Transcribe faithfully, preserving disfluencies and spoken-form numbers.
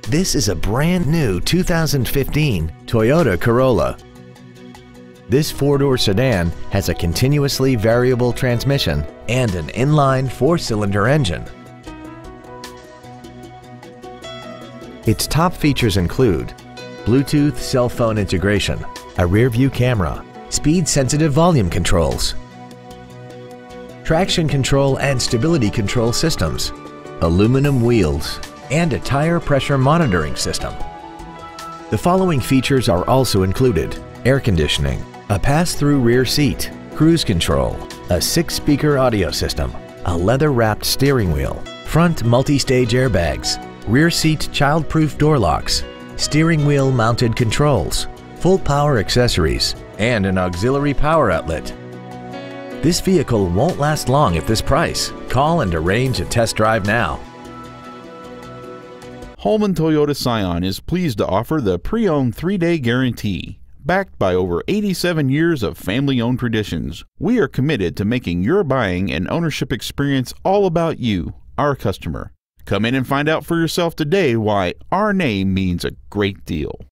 This is a brand new two thousand fifteen Toyota Corolla. This four-door sedan has a continuously variable transmission and an inline four-cylinder engine. Its top features include Bluetooth cell phone integration, a rear-view camera, speed-sensitive volume controls, traction control and stability control systems, aluminum wheels, and a tire pressure monitoring system. The following features are also included: air conditioning, a pass-through rear seat, cruise control, a six-speaker audio system, a leather-wrapped steering wheel, front multi-stage airbags, rear seat child-proof door locks, steering wheel mounted controls, full power accessories, and an auxiliary power outlet. This vehicle won't last long at this price. Call and arrange a test drive now. Holman Toyota Scion is pleased to offer the pre-owned three-day guarantee. Backed by over eighty-seven years of family-owned traditions, we are committed to making your buying and ownership experience all about you, our customer. Come in and find out for yourself today why our name means a great deal.